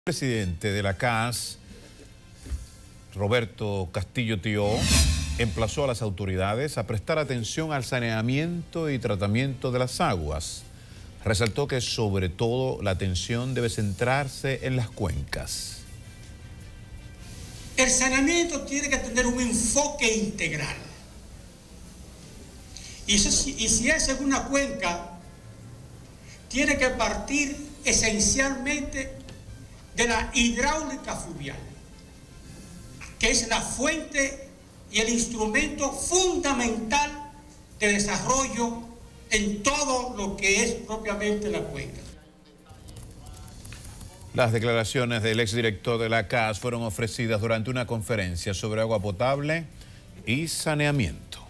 El presidente de la CAS, Roberto Castillo Tió, emplazó a las autoridades a prestar atención al saneamiento y tratamiento de las aguas. Resaltó que sobre todo la atención debe centrarse en las cuencas. El saneamiento tiene que tener un enfoque integral. Y si es en una cuenca, tiene que partir esencialmente de la hidráulica fluvial, que es la fuente y el instrumento fundamental de desarrollo en todo lo que es propiamente la cuenca. Las declaraciones del exdirector de la CAS fueron ofrecidas durante una conferencia sobre agua potable y saneamiento.